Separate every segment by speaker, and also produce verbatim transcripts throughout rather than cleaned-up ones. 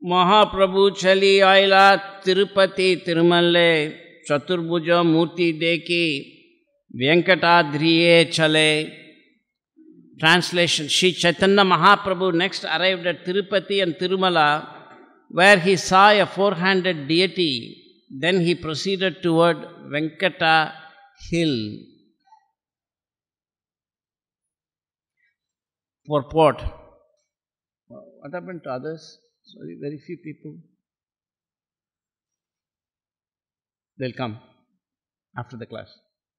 Speaker 1: महाप्रभु चली आयला तिरुपति तिरुमले चतुर्भुज मूर्ति देखी वेंकटाद्रिये चले. Translation: Sri Chaitanya Mahaprabhu next arrived at Tirupati and Tirumala, where he saw a four-handed deity. Then he proceeded toward Venkata hill. Purport. What happened to others? Sorry, very few people. They'll come after the class.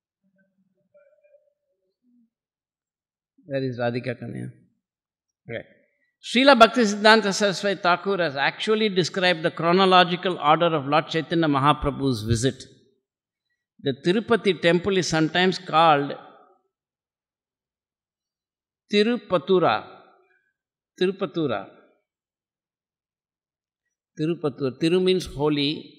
Speaker 1: Where is Radhika Kanya? Right. Srila Bhaktisiddhanta Saraswati Thakur has actually described the chronological order of Lord Chaitanya Mahaprabhu's visit. The Tirupati temple is sometimes called Tirupatura. Tirupatura. Tirupatura. Tiru means holy.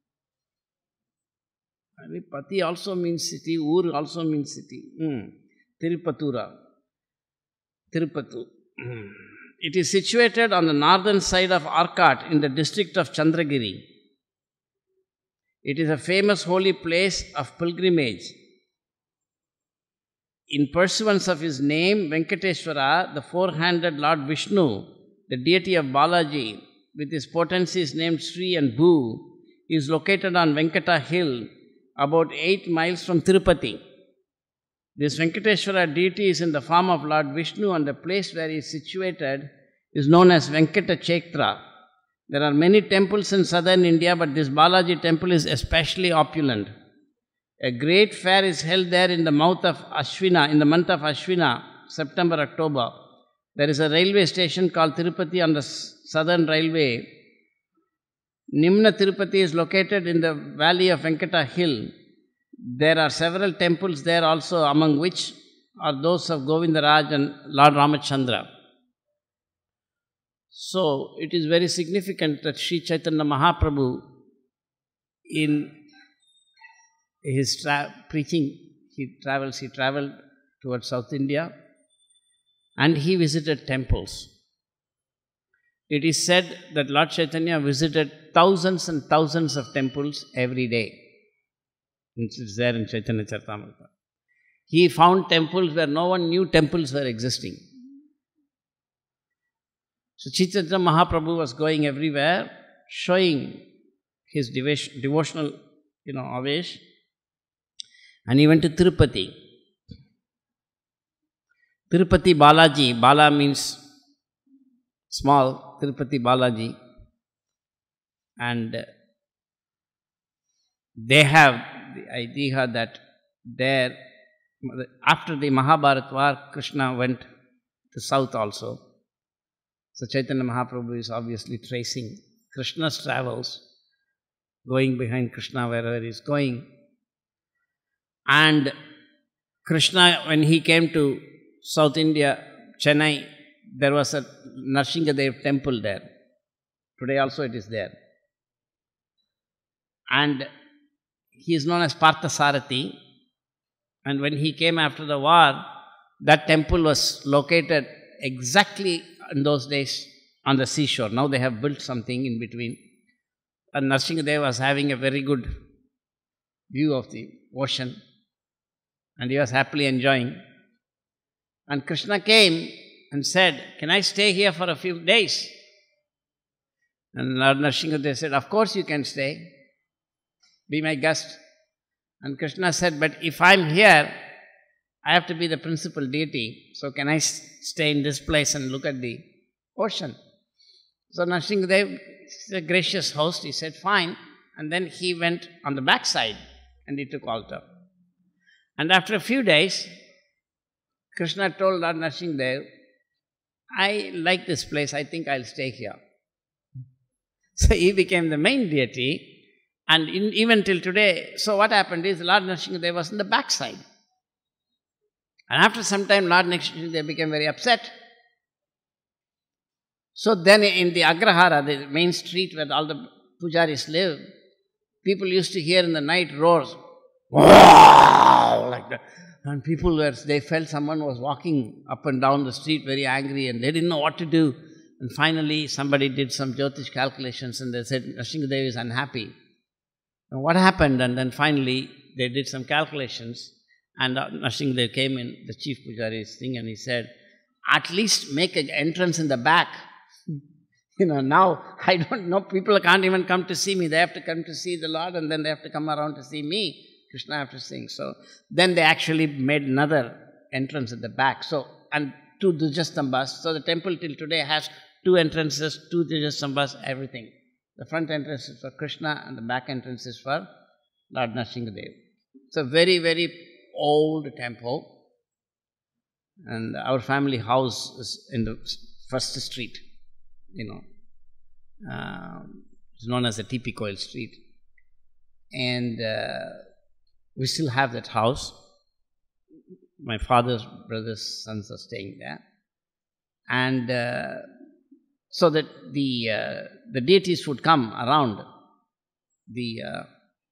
Speaker 1: Pati also means city. Ur also means city. Mm. Tirupatura. Tirupatu. Mm. It is situated on the northern side of Arcot in the district of Chandragiri. It is a famous holy place of pilgrimage. In pursuance of his name, Venkateshwara, the four-handed Lord Vishnu, the deity of Balaji, with his potencies named Sri and Bhu, is located on Venkata hill, about eight miles from Tirupati. This Venkateshwara deity is in the form of Lord Vishnu, and the place where he is situated is known as Venkata Chetra. There are many temples in southern India, but this Balaji temple is especially opulent. A great fair is held there in the month of Ashwina, in the month of Ashwina, September, October. There is a railway station called Tirupati on the southern railway. Nimna Tirupati is located in the valley of Venkata hill. There are several temples there also, among which are those of Govindaraj and Lord Ramachandra. So, it is very significant that Sri Chaitanya Mahaprabhu, in his tra- preaching, he travels, he travelled towards South India and he visited temples. It is said that Lord Chaitanya visited thousands and thousands of temples every day. It is there in Chaitanya Charitamrita. He found temples where no one knew temples were existing. So Chaitanya Mahaprabhu was going everywhere, showing his devotion, devotional, you know, avesh. And he went to Tirupati. Tirupati Balaji, Bala means small, Tirupati Balaji. And they have the idea that there, after the Mahabharata war, Krishna went to south also. So Chaitanya Mahaprabhu is obviously tracing Krishna's travels, going behind Krishna wherever he is going. And Krishna, when he came to South India, Chennai, there was a Narsingadev temple there. Today also it is there. And he is known as Parthasarathi. And when he came after the war, that temple was located exactly in those days on the seashore. Now they have built something in between. And Narsingadev was having a very good view of the ocean. And he was happily enjoying. And Krishna came and said, "Can I stay here for a few days?" And Lord Narsingadev said, "Of course you can stay. Be my guest." And Krishna said, "But if I'm here, I have to be the principal deity. So can I stay in this place and look at the ocean?" So Narsingadev is a gracious host. He said, "Fine." And then he went on the backside and he took altar. And after a few days, Krishna told Lord Narsingadev, "I like this place. I think I'll stay here." So he became the main deity. And in, even till today, so what happened is Lord Narsingadev was in the backside. And after some time, Lord Narsingadev became very upset. So then in the Agrahara, the main street where all the pujaris live, people used to hear in the night roars, "Wow!" like that. And people were, they felt someone was walking up and down the street very angry and they didn't know what to do. And finally, somebody did some Jyotish calculations and they said Nrsimhadev is unhappy. And what happened? And then finally, they did some calculations and Nrsimhadev came in, the chief pujari's thing, and he said, at least make an entrance in the back. You know, now I don't know, people can't even come to see me. They have to come to see the Lord and then they have to come around to see me. Krishna have to sing. So then they actually made another entrance at the back. So, and two Dvajastambhas. So the temple till today has two entrances, two Dvajastambhas, everything. The front entrance is for Krishna and the back entrance is for Lord Nrsimhadev. It's a very, very old temple. And our family house is in the first street, you know. Um, it's known as the T P Coil Street. And uh, we still have that house. My father's brothers' sons are staying there. And uh, so that the, uh, the deities would come around the, uh,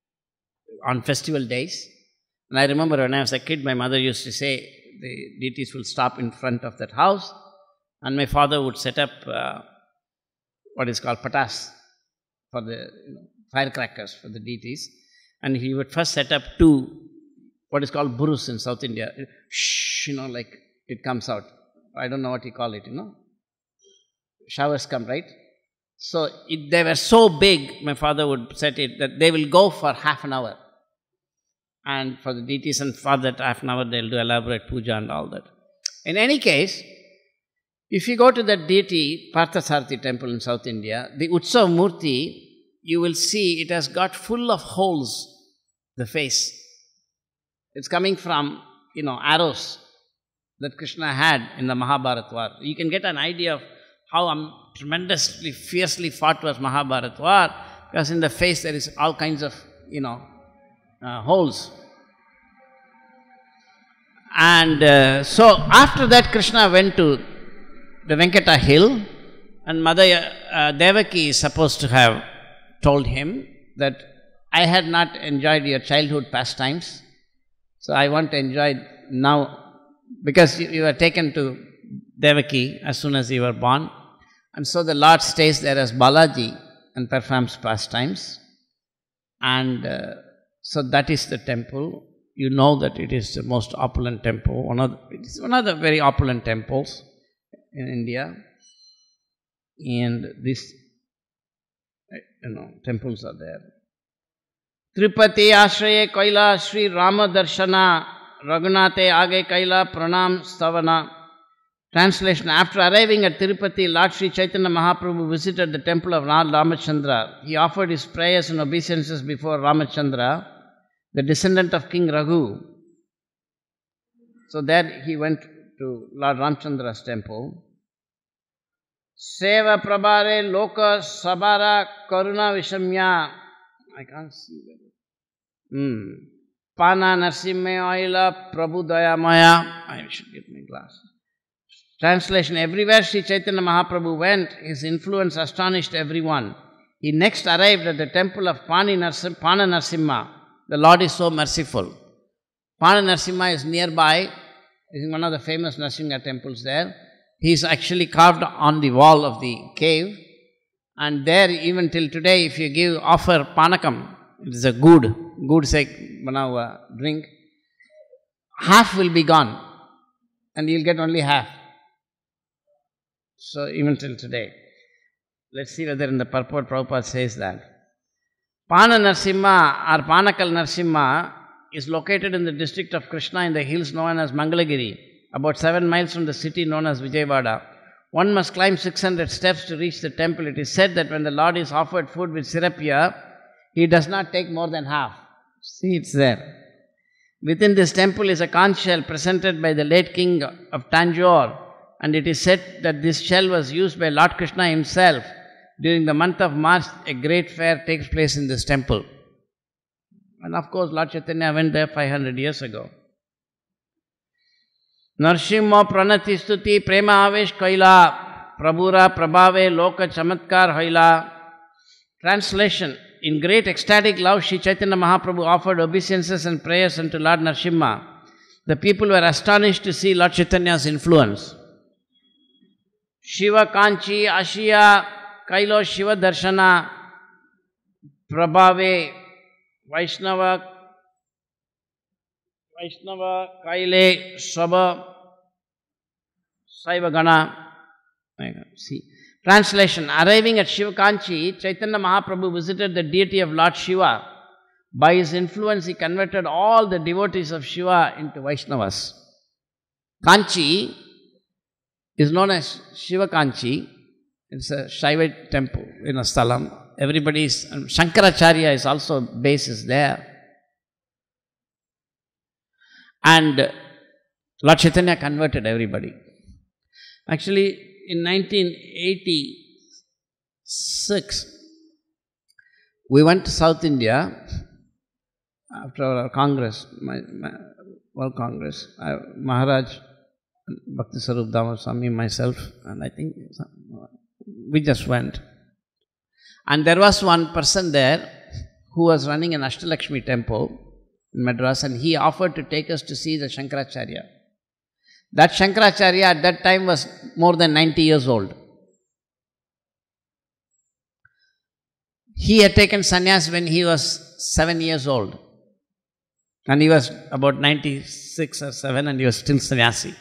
Speaker 1: on festival days. And I remember when I was a kid, my mother used to say, the deities will stop in front of that house, and my father would set up uh, what is called patas for the you know, firecrackers for the deities, and he would first set up two, what is called burus in South India. Shh, you know, like it comes out. I don't know what you call it, you know. Showers come, right? So it, they were so big, my father would set it that they will go for half an hour. And for the deities, and for that half an hour they'll do elaborate puja and all that. In any case, if you go to that deity, Parthasarathi temple in South India, the Utsav Murti, you will see it has got full of holes, the face. It's coming from, you know, arrows that Krishna had in the Mahabharata war. You can get an idea of how um, tremendously, fiercely fought was Mahabharata war, because in the face there is all kinds of, you know, Uh, holes. And uh, so after that Krishna went to the Venkata hill, and Mother uh, Devaki is supposed to have told him that I had not enjoyed your childhood pastimes, so I want to enjoy now, because you, you were taken to Devaki as soon as you were born, and so the Lord stays there as Balaji and performs pastimes. And uh, so that is the temple. You know that it is the most opulent temple, one of the, it is one of the very opulent temples in India. And these, you know, temples are there. Tripati Ashraye Kaila Shri Rama Darshana Raghunathe Age Kaila Pranam Stavana. Translation: after arriving at Tirupati, Lord Sri Chaitanya Mahaprabhu visited the temple of Lord Ramachandra. He offered his prayers and obeisances before Ramachandra, the descendant of King Raghu. So there he went to Lord Ramachandra's temple. Seva Prabhare Loka Sabara Karuna Vishamya. I can't see that. Hmm. Pana Narsimha Aila Prabhu Dayamaya. I should get my glasses. Translation: everywhere Sri Chaitanya Mahaprabhu went, his influence astonished everyone. He next arrived at the temple of Pani Narsim, Pana Narsimha. The Lord is so merciful. Pana Narsimha is nearby. This is one of the famous Narsimha temples there. He is actually carved on the wall of the cave. And there, even till today, if you give, offer panakam, it is a good, good say, banawa drink, half will be gone. And you'll get only half. So even till today. Let's see whether in the purport Prabhupada says that. Pana Narsimha or Panakal Narsimha is located in the district of Krishna in the hills known as Mangalagiri, about seven miles from the city known as Vijayawada. One must climb six hundred steps to reach the temple. It is said that when the Lord is offered food with sirapia, he does not take more than half. See, it's there. Within this temple is a conch shell presented by the late king of Tanjore, and it is said that this shell was used by Lord Krishna himself. During the month of March, a great fair takes place in this temple. And of course, Lord Chaitanya went there five hundred years ago. Narsimha Pranati Stuti Prema Avesh Kaila Prabhura Prabhave Loka Chamatkar Haila. Translation: in great ecstatic love, Sri Chaitanya Mahaprabhu offered obeisances and prayers unto Lord Narsimha. The people were astonished to see Lord Chaitanya's influence. Shiva Kanchi, Ashiya, Kailo Shiva Darshana, Prabhave, Vaishnava, Vaishnava, Kaile, Sabha, Saiva Gana. See. Translation. Arriving at Shiva Kanchi, Chaitanya Mahaprabhu visited the deity of Lord Shiva. By his influence, he converted all the devotees of Shiva into Vaishnavas. Kanchi is known as Shiva Kanchi. It's a Shaiva temple in a Sthalam. Everybody is, Shankaracharya is also base is there. And Lord Chaitanya converted everybody. Actually, in nineteen eighty-six, we went to South India after our Congress, my, my World Congress. I, Maharaj, Bhakti Sarup Dhamma Swami, myself, and I think we just went. And there was one person there who was running an Ashtalakshmi temple in Madras, and he offered to take us to see the Shankaracharya. That Shankaracharya at that time was more than ninety years old. He had taken sannyas when he was seven years old. And he was about ninety-six or seven and he was still sannyasi.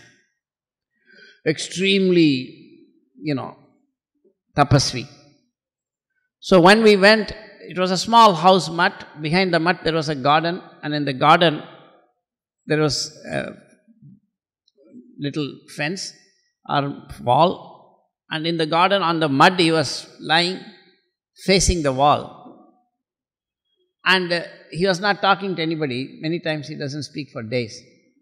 Speaker 1: Extremely, you know, tapasvi. So when we went, it was a small house mutt. Behind the mutt there was a garden, and in the garden there was a little fence or wall, and in the garden on the mud he was lying facing the wall, and uh, he was not talking to anybody. Many times he doesn't speak for days.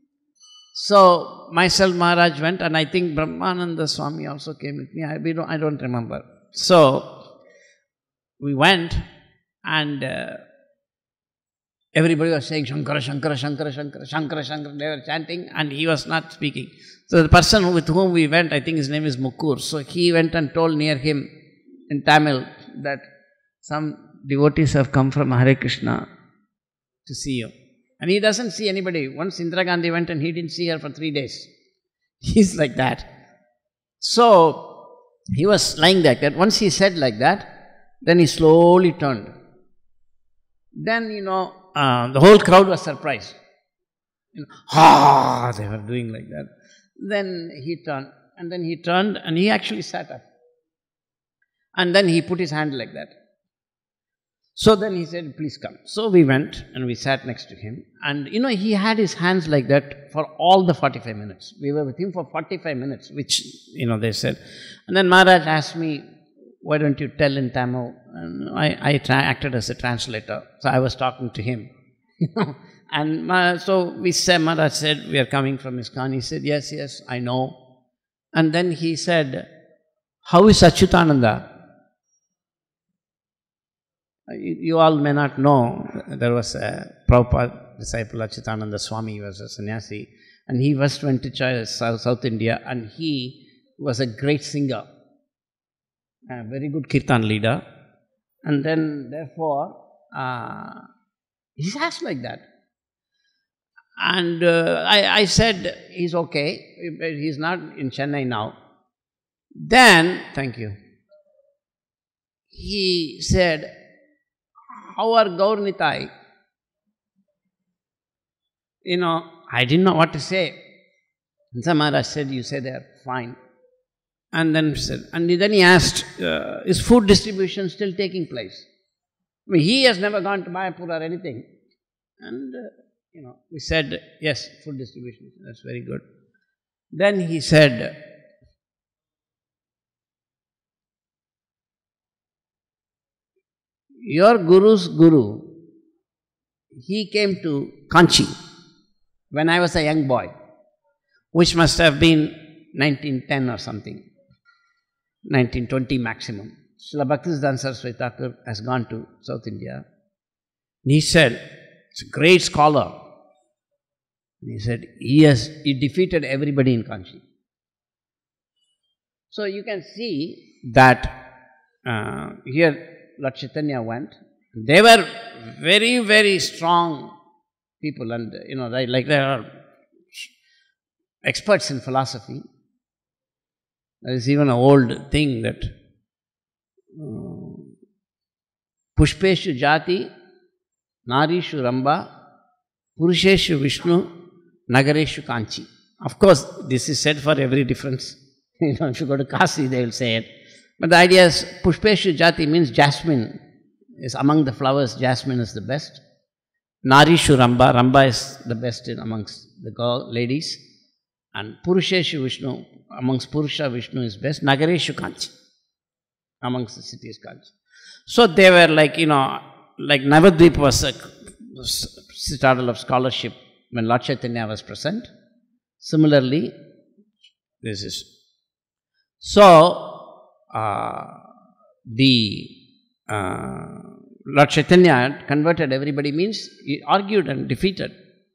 Speaker 1: So myself, Maharaj went, and I think Brahmananda Swami also came with me. I, we don't, I don't remember. So we went, and uh, everybody was saying Shankara, Shankara, Shankara, Shankara, Shankara, Shankara. They were chanting, and he was not speaking. So the person with whom we went, I think his name is Mukkur. So he went and told near him in Tamil that some devotees have come from Hare Krishna to see you. And he doesn't see anybody. Once Indira Gandhi went and he didn't see her for three days. He's like that. So he was lying like that. Once he said like that, then he slowly turned. Then, you know, uh, the whole crowd was surprised. You know, ah, they were doing like that. Then he turned, and then he turned, and he actually sat up. And then he put his hand like that. So then he said, please come. So we went, and we sat next to him. And, you know, he had his hands like that for all the forty-five minutes. We were with him for forty-five minutes, which, you know, they said. And then Maharaj asked me, why don't you tell in Tamil? And I, I tra- acted as a translator. So I was talking to him. And uh, so we said, Maharaj said, we are coming from ISKCON. He said, yes, yes, I know. And then he said, how is Achyutananda? You, you all may not know, there was a Prabhupada disciple, Achyutananda Swami. He was a sannyasi. And he first went to South, South India, and he was a great singer. A very good kirtan leader, and then therefore uh, he asked like that, and uh, I, I said he's okay, he's not in Chennai now. Then, thank you, he said, how are Gaur Nitai? You know, I didn't know what to say. And so Maharaj said, you say they're fine. And then said, and then he asked, uh, is food distribution still taking place? I mean, he has never gone to Mayapur or anything. And, uh, you know, we said, yes, food distribution, that's very good. Then he said, your guru's guru, he came to Kanchi when I was a young boy, which must have been nineteen ten or something. nineteen twenty maximum. Srila Bhaktisiddhanta Saraswati Thakur has gone to South India. And he said, it's a great scholar. And he said, he has, he defeated everybody in Kanchi. So you can see that uh, here Lord Chaitanya went. They were very, very strong people, and you know, they, like they are experts in philosophy. There is even an old thing that uh, Pushpeshu Jati, Narishu Ramba, Purusheshu Vishnu, Nagareshu Kanchi. Of course, this is said for every difference. You know, if you go to Kasi, they will say it. But the idea is Pushpeshu Jati means jasmine. Is among the flowers, jasmine is the best. Narishu Ramba, Ramba is the best in amongst the girl, ladies. And Purusheshu Vishnu, amongst Purusha, Vishnu is best. Nagareshu Kanchi, amongst the cities Kanchi. So they were like, you know, like Navadvip was a citadel of scholarship when Lord Chaitanya was present. Similarly, this is. So, uh, the uh, Lord Chaitanya converted everybody means he argued and defeated.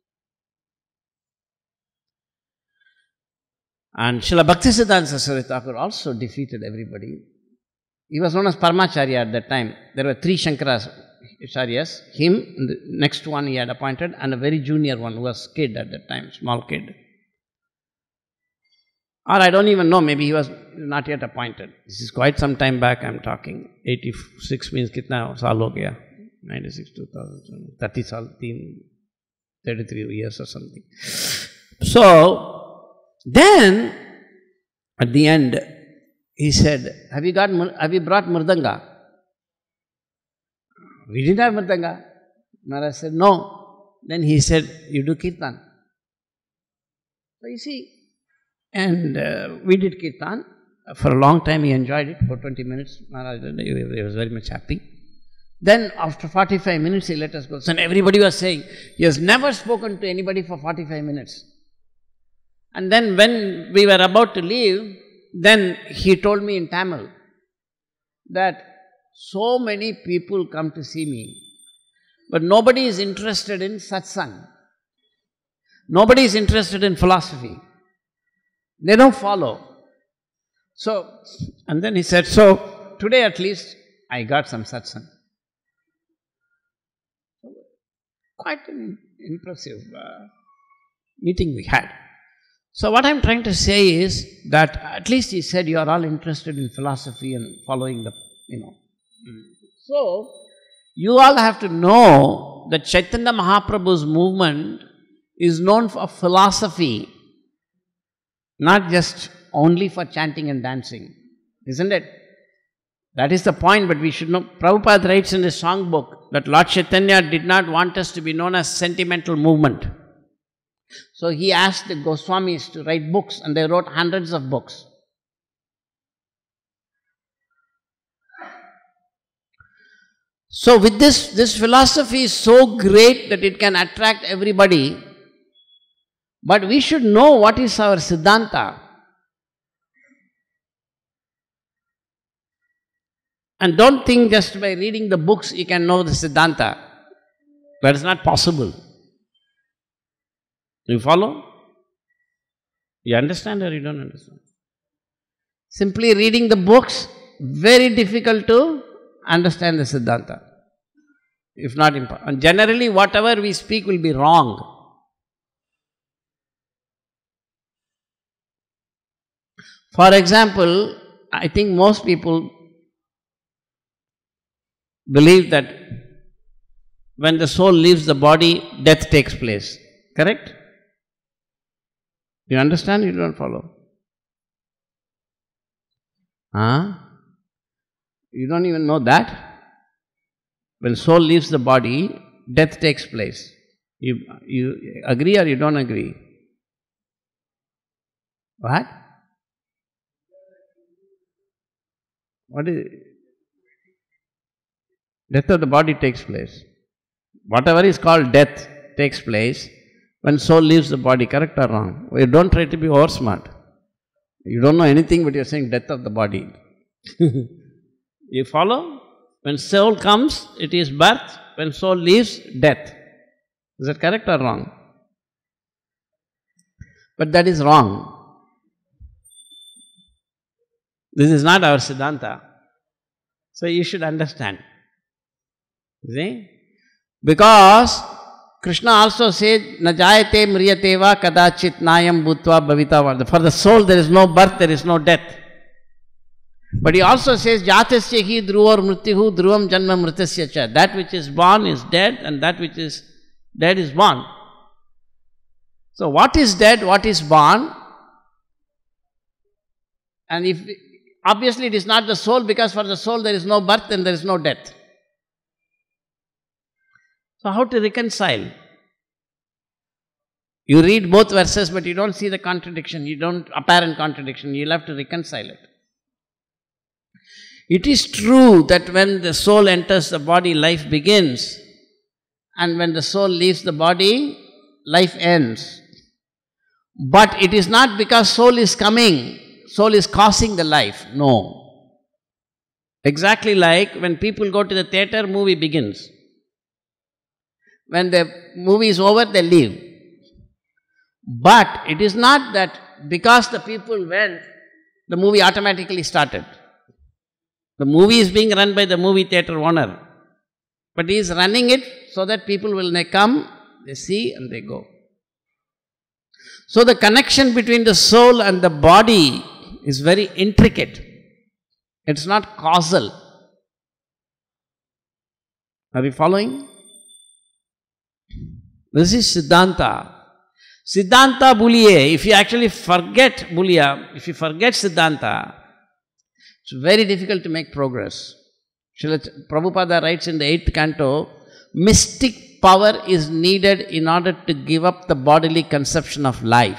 Speaker 1: And Srila Bhaktisiddhanta Saraswati Thakur also defeated everybody. He was known as Paramacharya at that time. There were three Shankaracharyas, him, the next one he had appointed, and a very junior one who was kid at that time, small kid. Or I don't even know, maybe he was not yet appointed. This is quite some time back I am talking. eighty-six means kitna saal ho gaya? ninety-six, two thousand, thirty saal, thirty-three years or something. So, then, at the end, he said, have you got, have you brought Mridanga? We didn't have Mridanga. Maharaj said, no. Then he said, you do Kirtan. So you see, and uh, we did Kirtan. For a long time he enjoyed it, for twenty minutes. Maharaj, he was very much happy. Then after forty-five minutes he let us go. And everybody was saying, he has never spoken to anybody for forty-five minutes. And then when we were about to leave, then he told me in Tamil that so many people come to see me, but nobody is interested in satsang. Nobody is interested in philosophy. They don't follow. So, and then he said, so today at least I got some satsang. Quite an impressive uh, meeting we had. So what I am trying to say is that at least he said you are all interested in philosophy and following the, you know. So, you all have to know that Chaitanya Mahaprabhu's movement is known for philosophy, not just only for chanting and dancing, isn't it? That is the point, but we should know. Prabhupada writes in his songbook that Lord Chaitanya did not want us to be known as sentimental movement. So he asked the Goswamis to write books, and they wrote hundreds of books. So with this, this philosophy is so great that it can attract everybody, but we should know what is our Siddhanta. And don't think just by reading the books you can know the Siddhanta. That is not possible. You follow? You understand or you don't understand? Simply reading the books, very difficult to understand the Siddhanta. If not impossible. And generally whatever we speak will be wrong. For example, I think most people believe that when the soul leaves the body, death takes place. Correct? You understand? You don't follow? Huh? You don't even know that? When soul leaves the body, death takes place. You, you agree or you don't agree? What? What is it? Death of the body takes place. Whatever is called death takes place when soul leaves the body, correct or wrong? You don't try to be over smart. You don't know anything, but you're saying death of the body. You follow? When soul comes, it is birth. When soul leaves, death. Is that correct or wrong? But that is wrong. This is not our Siddhanta. So you should understand. See? Because Krishna also said, Na jayate mriyate va kadachit nayam bhutva bhavita. For the soul there is no birth, there is no death. But he also says, Jatasya hi dhruvar mrityuhu dhruvam janma mritasya cha. That which is born is dead, and that which is dead is born. So what is dead, what is born? And if, obviously it is not the soul, because for the soul there is no birth and there is no death. So how to reconcile? You read both verses, but you don't see the contradiction, you don't, apparent contradiction, you'll have to reconcile it. It is true that when the soul enters the body, life begins, and when the soul leaves the body, life ends. But it is not because soul is coming, soul is causing the life. No. Exactly like when people go to the theatre, movie begins. When the movie is over, they leave. But it is not that because the people went, the movie automatically started. The movie is being run by the movie theatre owner. But he is running it so that people will come, they see and they go. So the connection between the soul and the body is very intricate. It's not causal. Are you following? This is Siddhanta. Siddhanta Bhuliye, if you actually forget Bhuliya, if you forget Siddhanta, it's very difficult to make progress. Srila Prabhupada writes in the eighth canto, mystic power is needed in order to give up the bodily conception of life.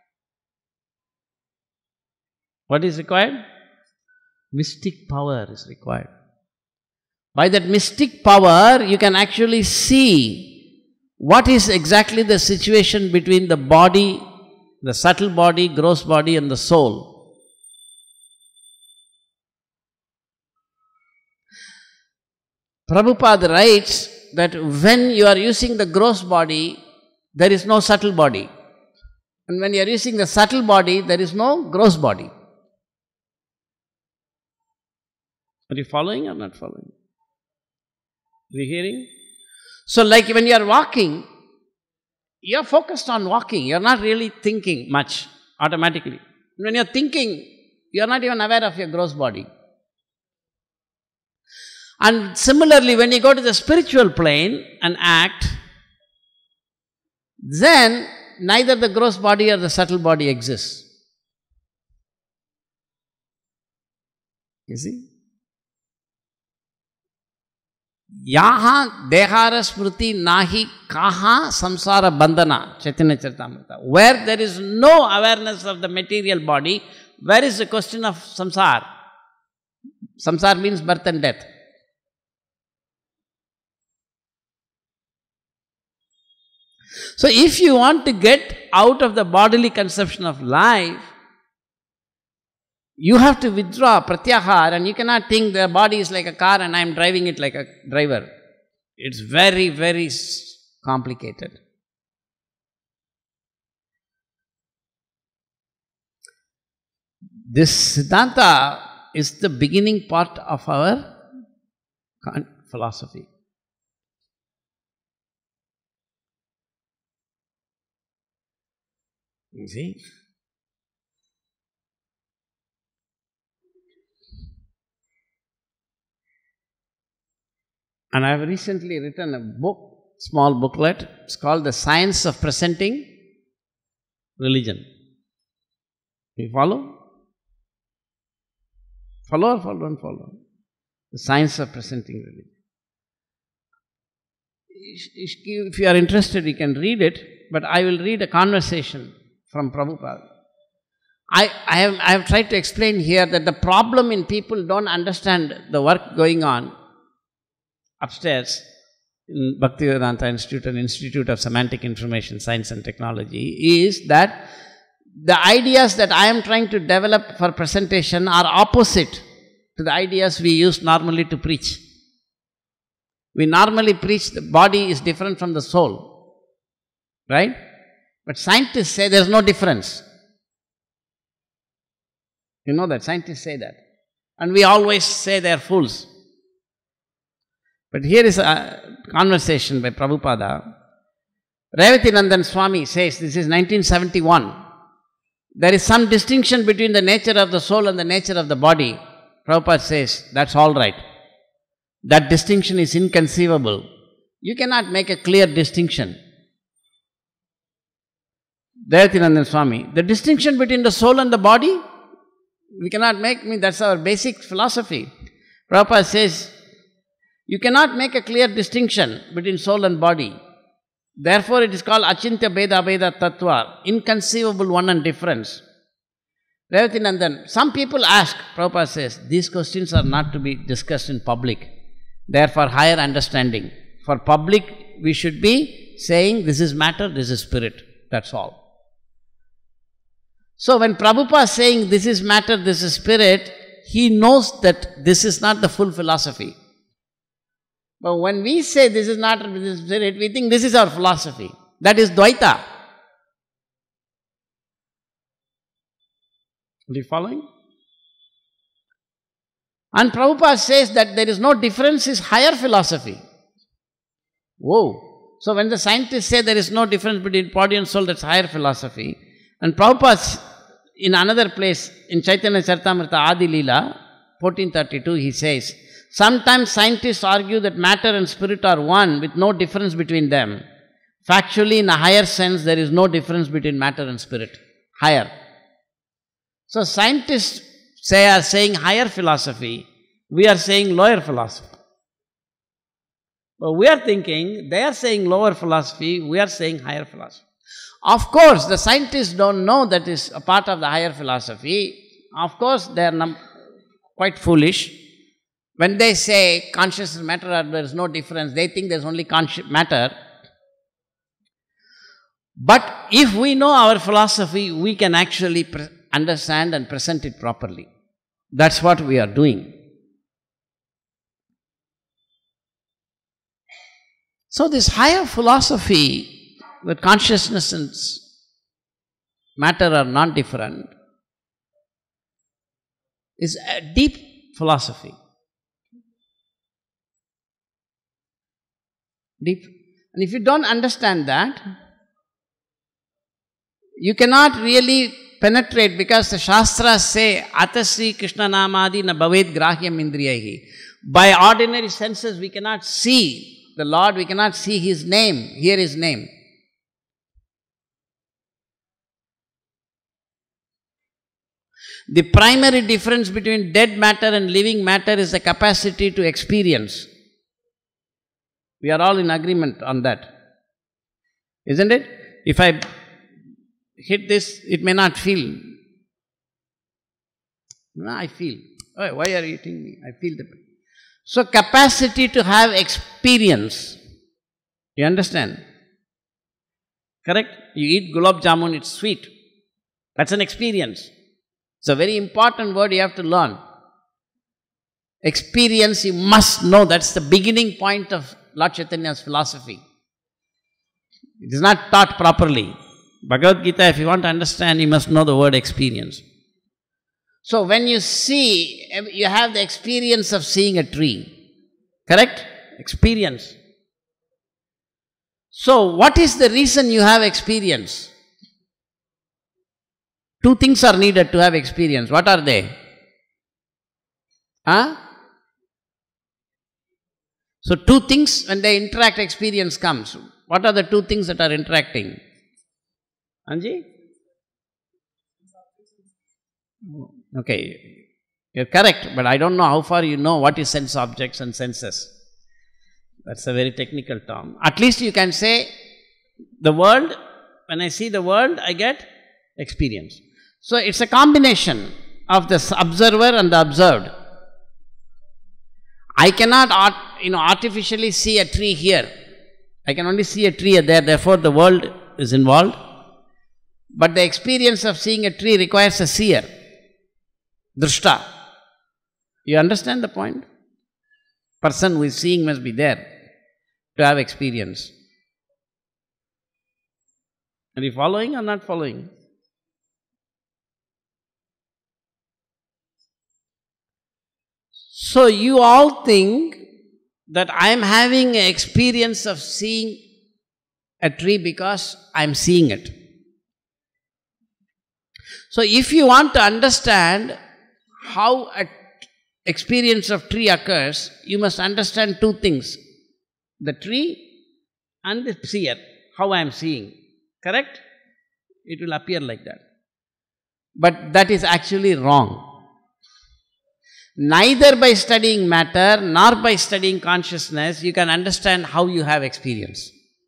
Speaker 1: What is required? Mystic power is required. By that mystic power, you can actually see what is exactly the situation between the body, the subtle body, gross body and the soul. Prabhupada writes that when you are using the gross body, there is no subtle body. And when you are using the subtle body, there is no gross body. Are you following or not following? Are you hearing? So like when you are walking, you are focused on walking. You are not really thinking much automatically. When you are thinking, you are not even aware of your gross body. And similarly, when you go to the spiritual plane and act, then neither the gross body or the subtle body exists. You see? Yaha dehara smriti nahi kaha samsara bandhana, Chaitanya Charitamrita. Where there is no awareness of the material body, where is the question of samsara? Samsara means birth and death. So if you want to get out of the bodily conception of life, you have to withdraw pratyahar, and you cannot think the body is like a car and I am driving it like a driver. It's very, very complicated. This Siddhanta is the beginning part of our philosophy. You see? And I have recently written a book, small booklet. It's called The Science of Presenting Religion. You follow? Follow or follow, don't follow? The Science of Presenting Religion. If you are interested, you can read it, but I will read a conversation from Prabhupada. I, I, have, I have tried to explain here that the problem in people don't understand the work going on upstairs in Bhaktivedanta Institute and Institute of Semantic Information Science and Technology is that the ideas that I am trying to develop for presentation are opposite to the ideas we use normally to preach. We normally preach the body is different from the soul, right? But scientists say there is no difference. You know that, scientists say that. And we always say they are fools. But here is a conversation by Prabhupada. Revatinandan Swami says, this is nineteen seventy-one, there is some distinction between the nature of the soul and the nature of the body. Prabhupada says, that's all right. That distinction is inconceivable. You cannot make a clear distinction. Dayatinandan Swami, the distinction between the soul and the body, we cannot make, I mean, that's our basic philosophy. Prabhupada says, you cannot make a clear distinction between soul and body. Therefore, it is called Achintya Beda Beda Tattva, inconceivable one and difference. Dayatinandan, some people ask, Prabhupada says, these questions are not to be discussed in public. They are for higher understanding. For public, we should be saying, this is matter, this is spirit. That's all. So when Prabhupada is saying, this is matter, this is spirit, he knows that this is not the full philosophy. But when we say this is not, this is spirit, we think this is our philosophy. That is Dvaita. Are you following? And Prabhupada says that there is no difference is higher philosophy. Whoa. So when the scientists say there is no difference between body and soul, that's higher philosophy. And Prabhupada, in another place, in Chaitanya Charitamrita Adi Leela, fourteen thirty-two, he says, sometimes scientists argue that matter and spirit are one with no difference between them. Factually, in a higher sense, there is no difference between matter and spirit. Higher. So scientists say are saying higher philosophy, we are saying lower philosophy. But we are thinking, they are saying lower philosophy, we are saying higher philosophy. Of course, the scientists don't know that is a part of the higher philosophy. Of course, they are num- quite foolish. When they say consciousness and matter, are, there is no difference, they think there is only consci- matter. But if we know our philosophy, we can actually pre- understand and present it properly. That's what we are doing. So this higher philosophy, that consciousness and matter are not different, is a deep philosophy. Deep. And if you don't understand that, you cannot really penetrate, because the Shastras say, Atasri Krishna Namadi na bhaved grahyam indriyahi. By ordinary senses we cannot see the Lord, we cannot see His name, hear His name. The primary difference between dead matter and living matter is the capacity to experience. We are all in agreement on that. Isn't it? If I hit this, it may not feel. No, I feel. Oh, why are you hitting me? I feel the pain. So capacity to have experience. You understand? Correct? You eat gulab jamun, it's sweet. That's an experience. It's a very important word you have to learn. Experience, you must know. That's the beginning point of Lord Chaitanya's philosophy. It is not taught properly. Bhagavad Gita, if you want to understand, you must know the word experience. So when you see, you have the experience of seeing a tree. Correct? Experience. So what is the reason you have experience? Two things are needed to have experience. What are they? Huh? So two things, when they interact, experience comes. What are the two things that are interacting? Anji? Okay, you're correct, but I don't know how far you know what is sense objects and senses. That's a very technical term. At least you can say, the world, when I see the world, I get experience. So it's a combination of the observer and the observed. I cannot art, you know, artificially see a tree here. I can only see a tree there, therefore the world is involved. But the experience of seeing a tree requires a seer. Drishta. You understand the point? Person who is seeing must be there to have experience. Are you following or not following? So you all think that I am having an experience of seeing a tree because I am seeing it. So if you want to understand how a experience of tree occurs, you must understand two things. The tree and the seer, how I am seeing. Correct? It will appear like that. But that is actually wrong. Neither by studying matter nor by studying consciousness you can understand how you have experience.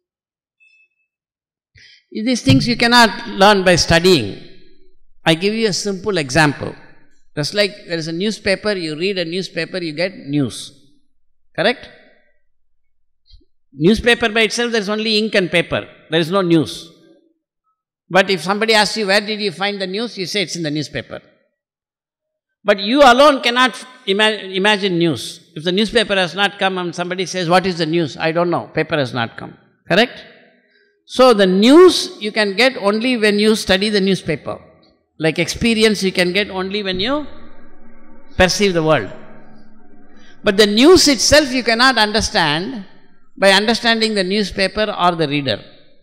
Speaker 1: These things you cannot learn by studying. I give you a simple example. Just like there is a newspaper, you read a newspaper, you get news. Correct? Newspaper by itself, there is only ink and paper. There is no news. But if somebody asks you, where did you find the news? You say it's in the newspaper. But you alone cannot ima- imagine news. If the newspaper has not come and somebody says, what is the news? I don't know. Paper has not come. Correct? So the news you can get only when you study the newspaper. Like experience you can get only when you perceive the world. But the news itself you cannot understand by understanding the newspaper or the reader.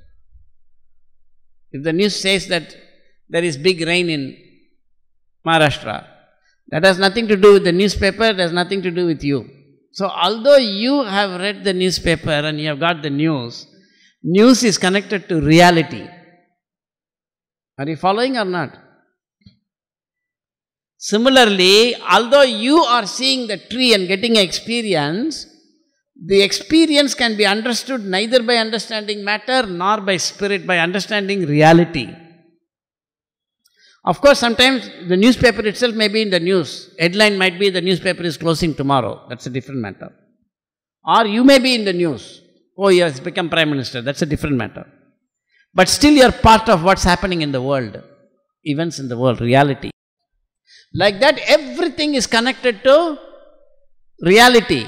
Speaker 1: If the news says that there is big rain in Maharashtra, that has nothing to do with the newspaper, it has nothing to do with you. So although you have read the newspaper and you have got the news, news is connected to reality. Are you following or not? Similarly, although you are seeing the tree and getting an experience, the experience can be understood neither by understanding matter nor by spirit, by understanding reality. Of course, sometimes the newspaper itself may be in the news. Headline might be the newspaper is closing tomorrow. That's a different matter. Or you may be in the news. Oh, he has become Prime Minister. That's a different matter. But still you are part of what's happening in the world. Events in the world, reality. Like that, everything is connected to reality.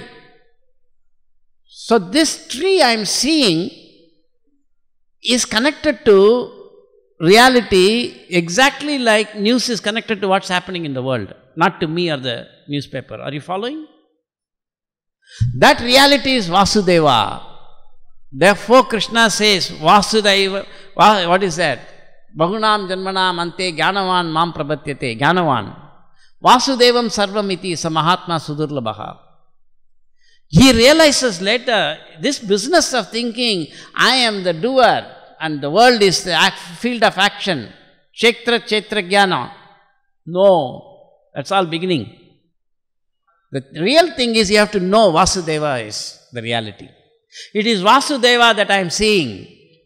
Speaker 1: So this tree I am seeing is connected to reality exactly like news is connected to what's happening in the world, not to me or the newspaper. Are you following? That reality is Vasudeva. Therefore Krishna says, Vasudeva, what is that? Bahunam janmanam ante gyanavan mam prabhatyate, gyanavan. Vasudevam sarvam iti sa mahatma sudurlabhaha. He realizes later, this business of thinking, I am the doer and the world is the act, field of action, Kshetra Kshetra Jnana. No, that's all beginning. The real thing is you have to know Vasudeva is the reality. It is Vasudeva that I am seeing.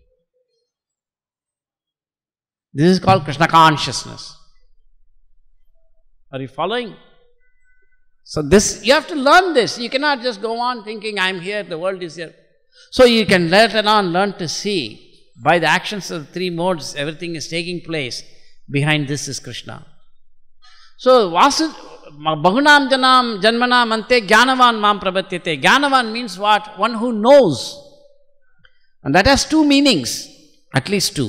Speaker 1: This is called Krishna consciousness. Are you following? So this, you have to learn this. You cannot just go on thinking, I am here, the world is here. So you can later on learn to see, by the actions of the three modes, everything is taking place. Behind this is Krishna. So, Vasu, Bahunam janam janmanam ante gyanavan mam prabhatyate. Gyanavan means what? One who knows. And that has two meanings, at least two.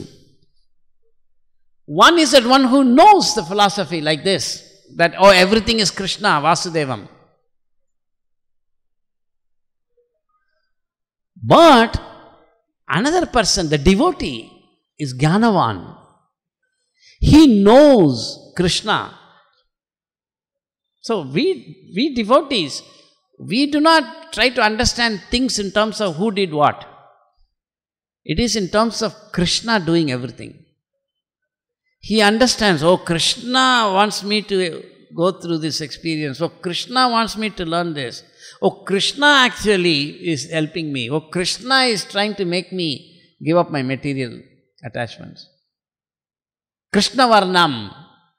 Speaker 1: One is that one who knows the philosophy like this, that, oh, everything is Krishna, Vasudevam. But another person, the devotee, is Gyanavan. He knows Krishna. So we, we devotees, we do not try to understand things in terms of who did what. It is in terms of Krishna doing everything. He understands, oh, Krishna wants me to go through this experience. Oh, Krishna wants me to learn this. Oh, Krishna actually is helping me. Oh, Krishna is trying to make me give up my material attachments. Krishna Varnam.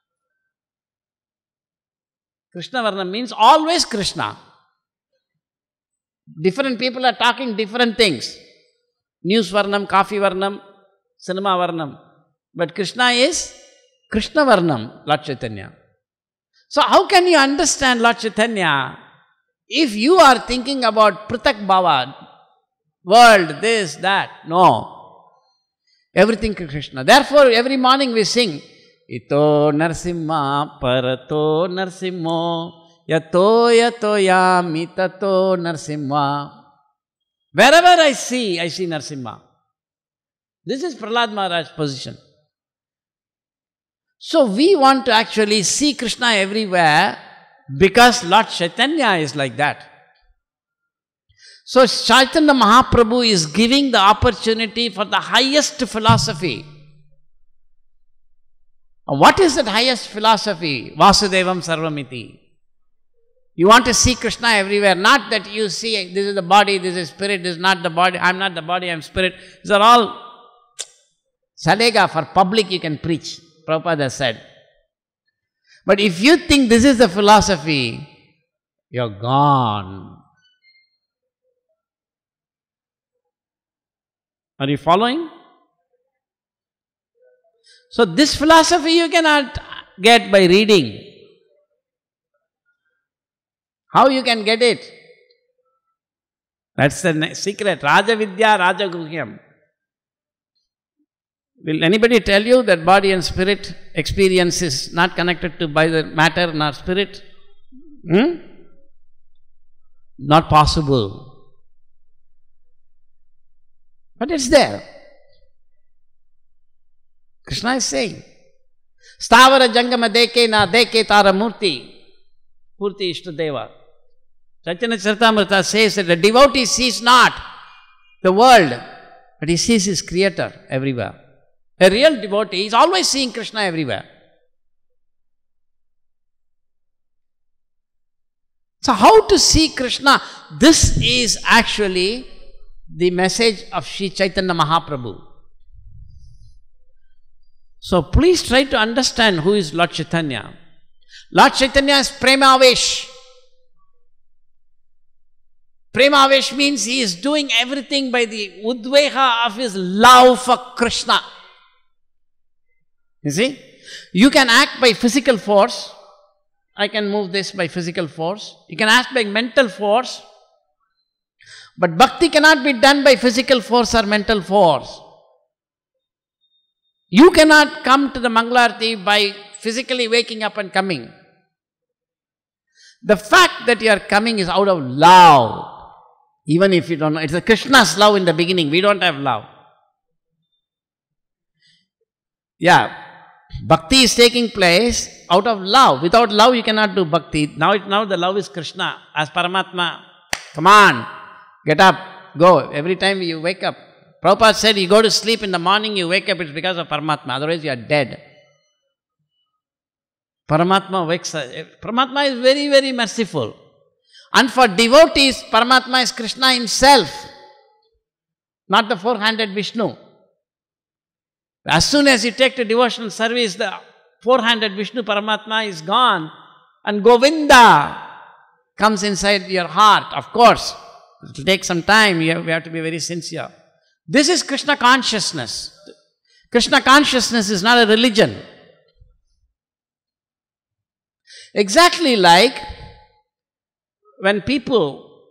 Speaker 1: Krishna Varnam means always Krishna. Different people are talking different things. News Varnam, Coffee Varnam, Cinema Varnam. But Krishna is Krishna Varnam, Lord Chaitanya. So how can you understand Lord Chaitanya if you are thinking about Pratak Bhava, world, this, that? No. Everything Krishna. Therefore, every morning we sing, Ito Narsimha Parato Narsimho Yato Yato Yami Tato Narsimha. Wherever I see, I see Narsimha. This is Prahlad Maharaj's position. So we want to actually see Krishna everywhere, Because Lord Chaitanya is like that. So Chaitanya Mahaprabhu is giving the opportunity for the highest philosophy. What is that highest philosophy? Vasudevam Sarvamiti. You want to see Krishna everywhere. Not that you see this is the body, this is spirit, this is not the body, I am not the body, I am spirit. These are all salega for public you can preach. Prabhupada said. But if you think this is the philosophy, you're gone. Are you following? So this philosophy you cannot get by reading. How you can get it? That's the secret. Raja Vidya, Raja Guhyam. Will anybody tell you that body and spirit experience is not connected to by the matter nor spirit? Hmm? Not possible. But it's there. Krishna is saying, Stavara Jangama Deke na Deke Tara Murti Purti Ishtadeva. Chaitanya Charitamrita says that the devotee sees not the world, but he sees his creator everywhere. A real devotee is always seeing Krishna everywhere. So how to see Krishna? This is actually the message of Sri Chaitanya Mahaprabhu. So please try to understand who is Lord Chaitanya. Lord Chaitanya is Premavesh. Premavesh means he is doing everything by the udveha of his love for Krishna. You see? You can act by physical force. I can move this by physical force. You can act by mental force. But bhakti cannot be done by physical force or mental force. You cannot come to the Mangalarti by physically waking up and coming. The fact that you are coming is out of love. Even if you don't know, it's a Krishna's love in the beginning. We don't have love. Yeah, bhakti is taking place out of love. Without love, you cannot do bhakti. Now, it, now the love is Krishna as Paramatma. Come on, get up, go. Every time you wake up. Prabhupada said, you go to sleep in the morning, you wake up, it's because of Paramatma. Otherwise, you are dead. Paramatma wakes up. Paramatma is very, very merciful. And for devotees, Paramatma is Krishna himself, not the four-handed Vishnu. As soon as you take to devotional service, the four-handed Vishnu Paramatma is gone and Govinda comes inside your heart. Of course, it will take some time, you have, you have to be very sincere. This is Krishna consciousness. Krishna consciousness is not a religion. Exactly like when people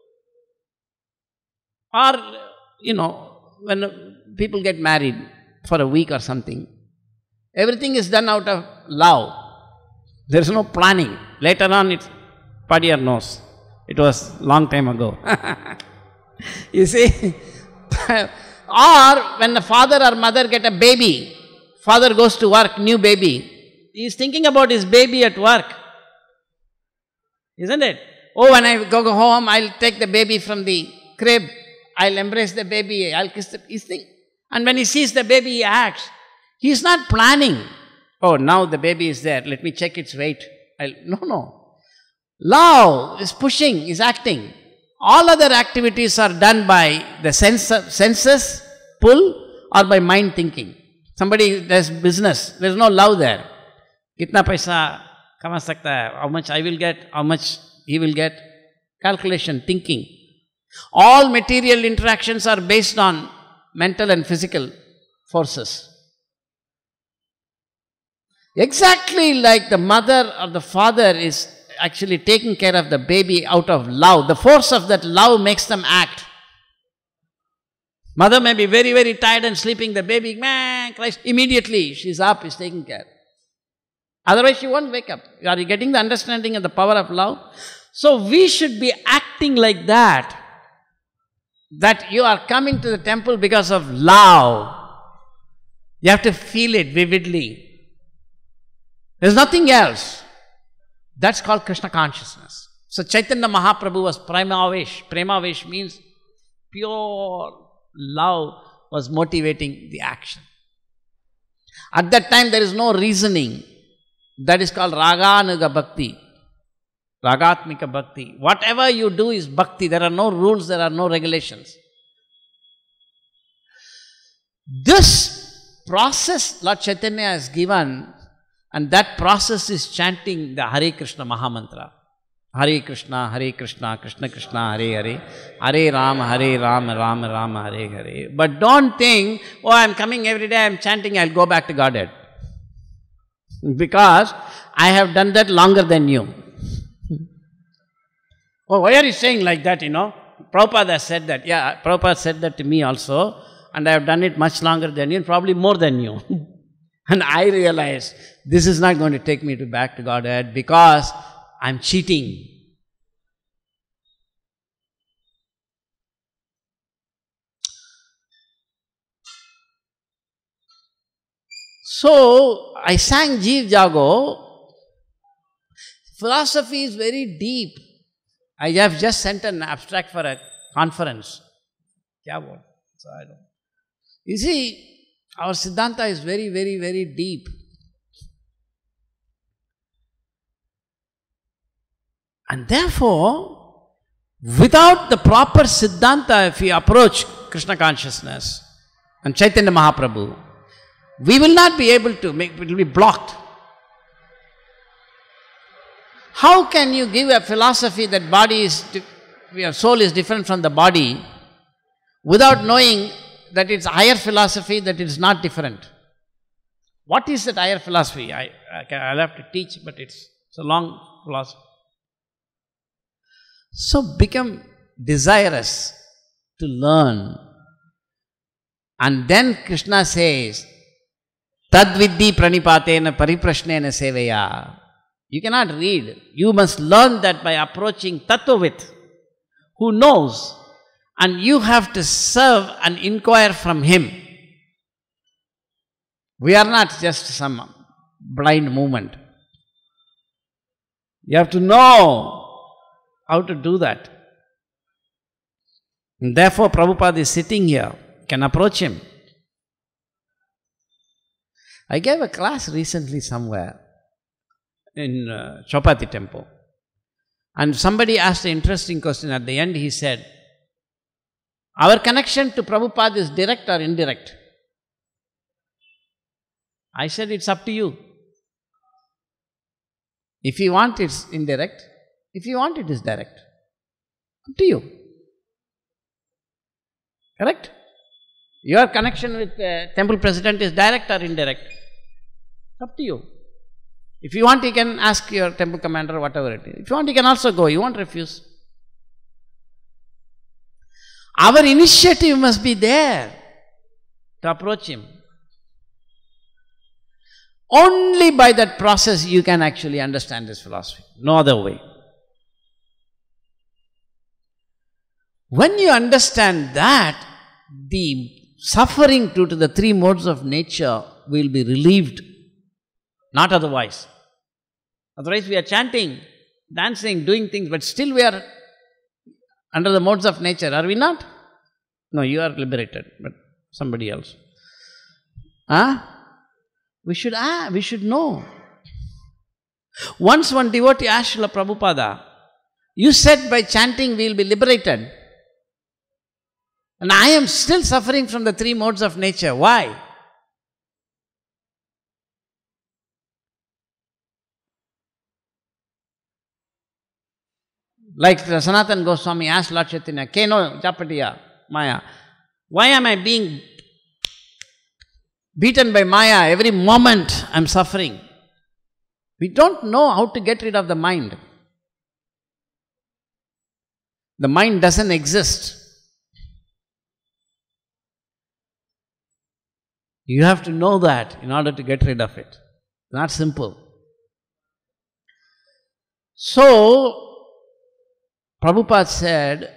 Speaker 1: are, you know, when people get married for a week or something, everything is done out of love. There is no planning. Later on, it's Padiyar knows. It was long time ago. You see? Or when the father or mother get a baby, father goes to work, new baby, he is thinking about his baby at work. Isn't it? Oh, when I go home, I'll take the baby from the crib, I'll embrace the baby, I'll kiss the he's think. And when he sees the baby, he acts. He is not planning. Oh, now the baby is there, let me check its weight. I'll, no, no. Love is pushing, is acting. All other activities are done by the sense, senses, pull, or by mind thinking. Somebody does business, there is no love there. Kitna paisa kama sakta hai, how much I will get, how much he will get. Calculation, thinking. All material interactions are based on mental and physical forces. Exactly like the mother or the father is actually taking care of the baby out of love. The force of that love makes them act. Mother may be very, very tired and sleeping. The baby, man, cries. Immediately, she's up, is taking care. Otherwise, she won't wake up. Are you getting the understanding of the power of love? So, we should be acting like that. That you are coming to the temple because of love. You have to feel it vividly. There's nothing else. That's called Krishna consciousness. So Chaitanya Mahaprabhu was Premavesh. Premavesh means pure love was motivating the action. At that time there is no reasoning. That is called Raganuga Bhakti. Ragatmika Bhakti. Whatever you do is Bhakti. There are no rules, there are no regulations. This process Lord Chaitanya has given, and that process is chanting the Hare Krishna Mahamantra. Hare Krishna, Hare Krishna, Krishna Krishna, Hare Hare, Hare Rama, Hare Rama, Rama Rama, Hare Hare. But don't think, oh, I am coming every day, I am chanting, I will go back to Godhead. Because I have done that longer than you. Oh, why are you saying like that, you know? Prabhupada said that. Yeah, Prabhupada said that to me also. And I have done it much longer than you, and probably more than you. And I realized this is not going to take me to back to Godhead because I am cheating. So, I sang Jeev Jago. Philosophy is very deep. I have just sent an abstract for a conference. Kya bol? So I don't. You see, our Siddhanta is very, very, very deep. And therefore, without the proper Siddhanta, if we approach Krishna consciousness and Chaitanya Mahaprabhu, we will not be able to make, it will be blocked. How can you give a philosophy that body is, your soul is different from the body without knowing that it's higher philosophy, that it's not different? What is that higher philosophy? I, I can, I'll have to teach, but it's, it's a long philosophy. So become desirous to learn. And then Krishna says, Tadviddi pranipatena pariprashnena seveya. You cannot read. You must learn that by approaching Tattvavit, who knows. And you have to serve and inquire from him. We are not just some blind movement. You have to know how to do that. And therefore, Prabhupada is sitting here, can approach him. I gave a class recently somewhere in uh, Chopati temple. And somebody asked an interesting question. At the end he said, our connection to Prabhupada is direct or indirect? I said, it's up to you. If you want, it's indirect. If you want, it is direct. Up to you. Correct? Your connection with the temple president is direct or indirect? It's up to you. If you want, you can ask your temple commander, whatever it is. If you want, you can also go. You won't refuse. Our initiative must be there to approach him. Only by that process you can actually understand this philosophy. No other way. When you understand that, the suffering due to the three modes of nature will be relieved. Not otherwise. Otherwise we are chanting, dancing, doing things, but still we are under the modes of nature, are we not? No, you are liberated, but somebody else. Huh? We should, ah, we should know. Once one devotee asked Srila Prabhupada, you said by chanting we will be liberated. And I am still suffering from the three modes of nature. Why? Like Sanatana Goswami asked Lord Chaitanya, Keno Japatiya Maya, why am I being beaten by Maya? Every moment I am suffering. We don't know how to get rid of the mind. The mind doesn't exist. You have to know that in order to get rid of it. It's not simple. So, Prabhupada said,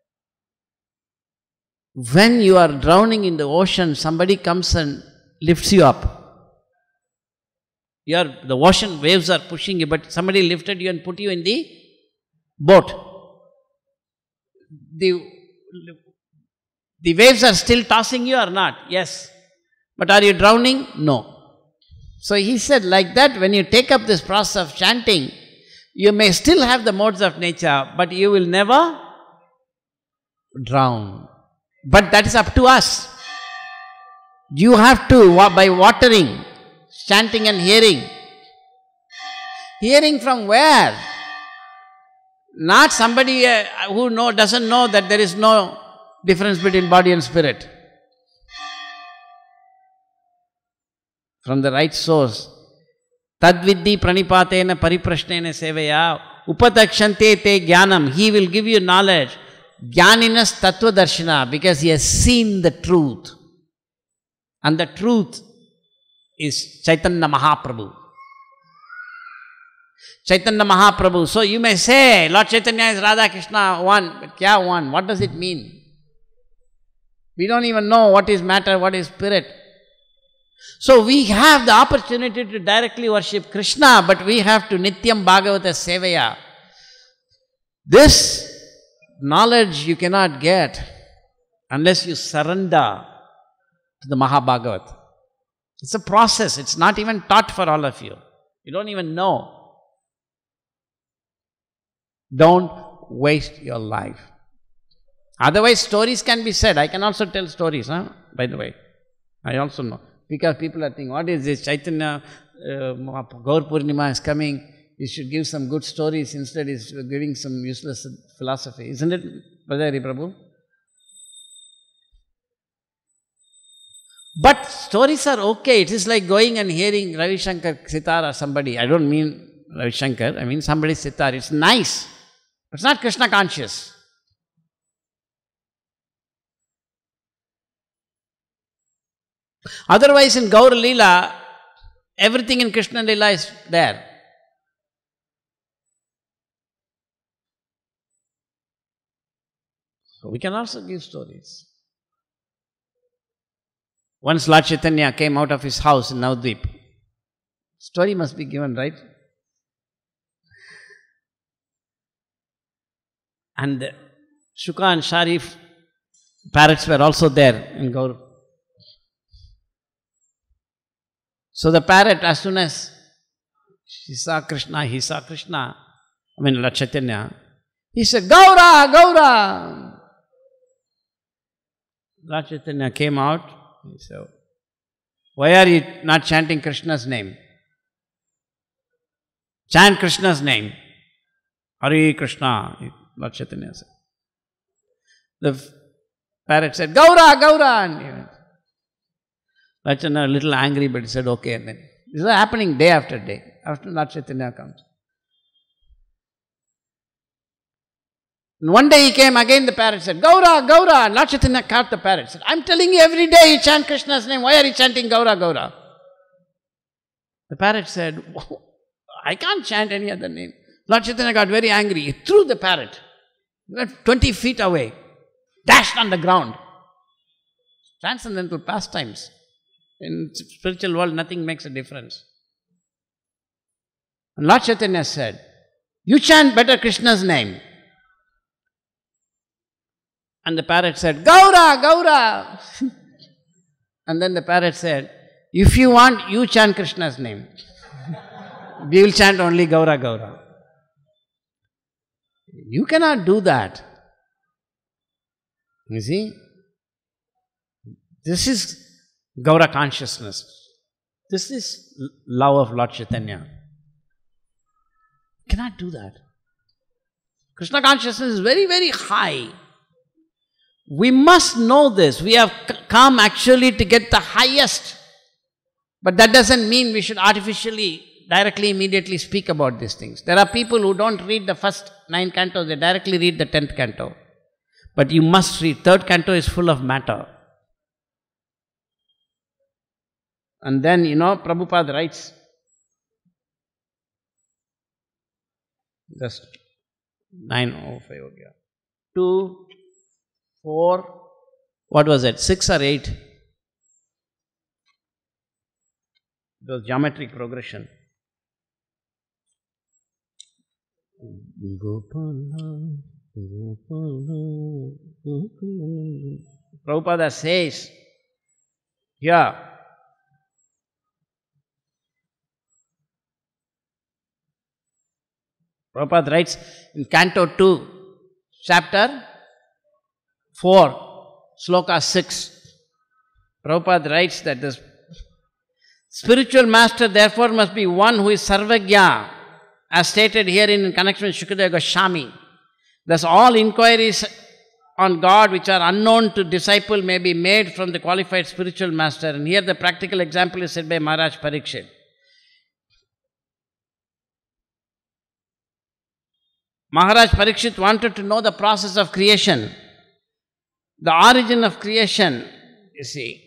Speaker 1: when you are drowning in the ocean, somebody comes and lifts you up. You are, the ocean waves are pushing you, but somebody lifted you and put you in the boat. The, the waves are still tossing you or not? Yes. But are you drowning? No. So he said, like that, when you take up this process of chanting, you may still have the modes of nature, but you will never drown. But that is up to us. You have to, by watering, chanting and hearing. Hearing from where? Not somebody uh, who know, doesn't know that there is no difference between body and spirit. From the right source. Tadviddi pranipatena pariprashnena sevaya upatakshante te jnanam. He will give you knowledge. Jnaninas tattva darshana, because he has seen the truth. And the truth is Chaitanya Mahaprabhu. Chaitanya Mahaprabhu. So you may say, Lord Chaitanya is Radha Krishna one, but kya one? What does it mean? We don't even know what is matter, what is spirit. So we have the opportunity to directly worship Krishna, but we have to Nityam Bhagavata Sevaya. This knowledge you cannot get unless you surrender to the Mahabhagavat. It's a process. It's not even taught for all of you. You don't even know. Don't waste your life. Otherwise, stories can be said. I can also tell stories, huh? By the way. I also know. Because people are thinking, what is this? Chaitanya, uh, Gaur Purnima is coming. You should give some good stories. Instead, he's giving some useless philosophy. Isn't it, Brother Hari Prabhu? But stories are okay. It is like going and hearing Ravi Shankar sitar or somebody. I don't mean Ravi Shankar. I mean somebody's sitar. It's nice. It's not Krishna conscious. Otherwise, in Gaur Leela, everything in Krishna Leela is there. So we can also give stories. Once Lord Chaitanya came out of his house in Navadvip. Story must be given, right? And Shuka and Sharif parrots were also there in Gaur. So the parrot, as soon as he saw Krishna, he saw Krishna, I mean Lord Chaitanya, he said, Gaura, Gaura. Lord Chaitanya came out. He said, why are you not chanting Krishna's name? Chant Krishna's name. Hare Krishna, Lord Chaitanya said. The parrot said, Gaura, Gaura. And he went. Lord Chaitanya a little angry, but he said, okay. And then this is happening day after day, after Lord Chaitanya comes. And one day he came again, the parrot said, Gaura, Gaura. And Lord Chaitanya caught the parrot, said, I'm telling you every day you chant Krishna's name. Why are you chanting Gaura, Gaura? The parrot said, I can't chant any other name. Lord Chaitanya got very angry. He threw the parrot. He went twenty feet away. Dashed on the ground. Transcendental pastimes. In spiritual world, nothing makes a difference. And Lord Chaitanya said, you chant better Krishna's name. And the parrot said, Gaura, Gaura. And then the parrot said, if you want, you chant Krishna's name. We will chant only Gaura, Gaura. You cannot do that. You see? This is Gaura consciousness. This is love of Lord Chaitanya. You cannot do that. Krishna consciousness is very, very high. We must know this. We have come actually to get the highest. But that doesn't mean we should artificially, directly, immediately speak about these things. There are people who don't read the first nine cantos, they directly read the tenth canto. But you must read. Third canto is full of matter. And then, you know, Prabhupada writes, just nine oh five, okay. two, four, what was it, six or eight? Those geometric progression. Gopala, Gopala, Gopala. Prabhupada says, here, Prabhupada writes in Canto two, chapter four, sloka six. Prabhupada writes that the spiritual master therefore must be one who is sarvagya, as stated here in connection with Shukadeva Goswami. Thus all inquiries on God which are unknown to disciple may be made from the qualified spiritual master. And here the practical example is said by Maharaj Parikshit. Maharaj Parikshit wanted to know the process of creation, the origin of creation, you see.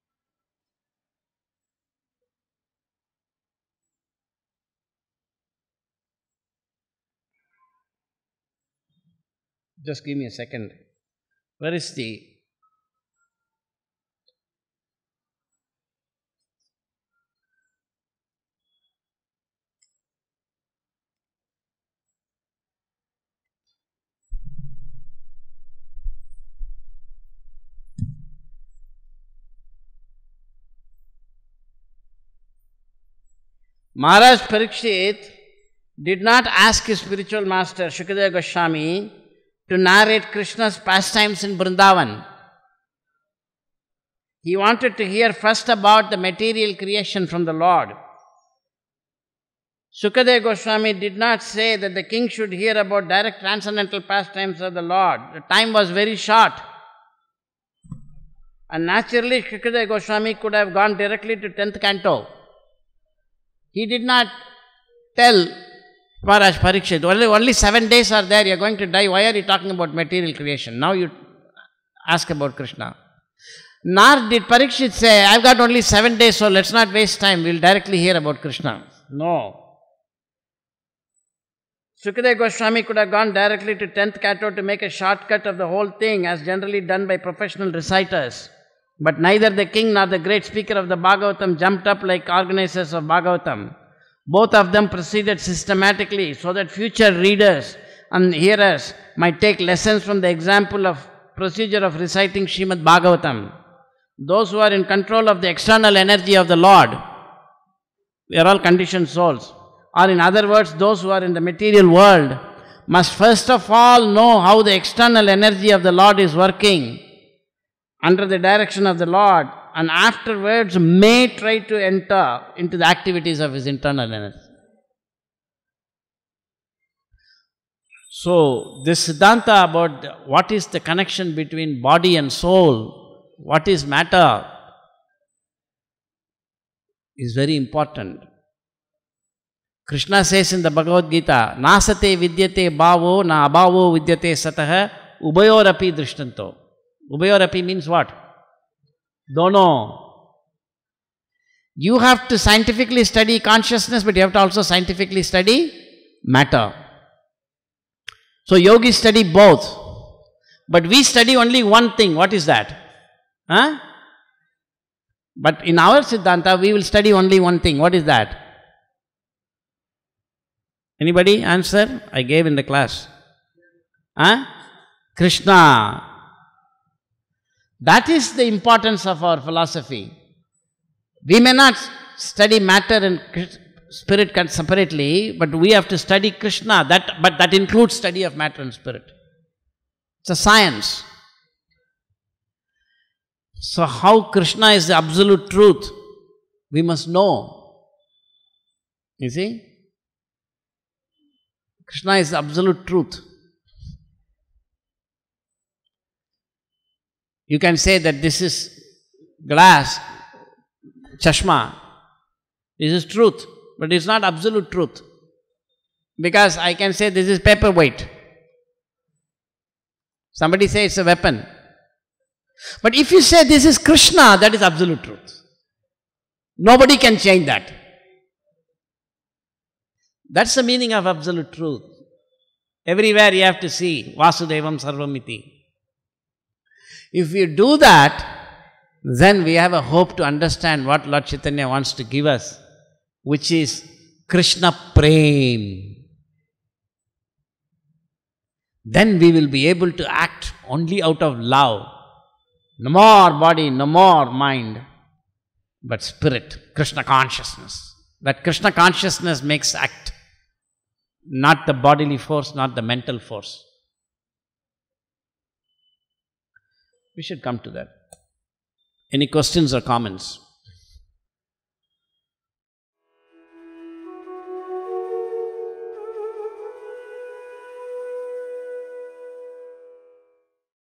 Speaker 1: Just give me a second. Where is the... Maharaj Parikshit did not ask his spiritual master, Shukadeva Goswami, to narrate Krishna's pastimes in Vrindavan. He wanted to hear first about the material creation from the Lord. Shukadeva Goswami did not say that the king should hear about direct transcendental pastimes of the Lord. The time was very short. And naturally, Shukadeva Goswami could have gone directly to tenth canto. He did not tell Maharaj Parikshit, only, only seven days are there, you are going to die, why are you talking about material creation? Now you ask about Krishna. Nor did Parikshit say, I've got only seven days, so let's not waste time, we'll directly hear about Krishna. No. Shukadeva Goswami could have gone directly to tenth canto to make a shortcut of the whole thing, as generally done by professional reciters. But neither the king nor the great speaker of the Bhagavatam jumped up like organizers of Bhagavatam. Both of them proceeded systematically so that future readers and hearers might take lessons from the example of procedure of reciting Srimad Bhagavatam. Those who are in control of the external energy of the Lord, we are all conditioned souls, or in other words, those who are in the material world, must first of all know how the external energy of the Lord is working under the direction of the Lord, and afterwards may try to enter into the activities of his internal energy. So, this Siddhanta about what is the connection between body and soul, what is matter, is very important. Krishna says in the Bhagavad Gita, Nasate vidyate bhavo na abhavo vidyate satah ubayorapi drishtanto. Ubayorapi means what? Dono. You have to scientifically study consciousness, but you have to also scientifically study matter. So yogis study both. But we study only one thing. What is that? Huh? But in our Siddhanta, we will study only one thing. What is that? Anybody answer? I gave in the class. Huh? Krishna. That is the importance of our philosophy. We may not study matter and spirit separately, but we have to study Krishna. That, but that includes study of matter and spirit. It's a science. So how Krishna is the absolute truth, we must know. You see? Krishna is the absolute truth. You can say that this is glass, chashma. This is truth, but it's not absolute truth. Because I can say this is paperweight. Somebody says it's a weapon. But if you say this is Krishna, that is absolute truth. Nobody can change that. That's the meaning of absolute truth. Everywhere you have to see Vasudevam Sarvamiti. If we do that, then we have a hope to understand what Lord Chaitanya wants to give us which is Krishna Prem. Then we will be able to act only out of love. No more body, no more mind, but spirit, Krishna consciousness. That Krishna consciousness makes act, not the bodily force, not the mental force. We should come to that. Any questions or comments?